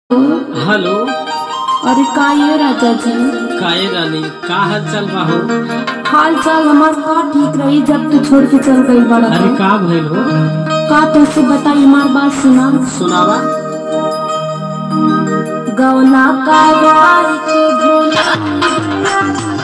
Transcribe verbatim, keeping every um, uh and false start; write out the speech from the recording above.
Hello. अरे का ये राजा जी? काहे रानी, का हाल चाल बा हो? हाल चाल हमार का ठीक रही जब तू छोड़ के चल गई बड़ा। अरे का भइल हो? का तुझसे बताई, हमार बात सुना। सुनावा। गौना का गाय के भूला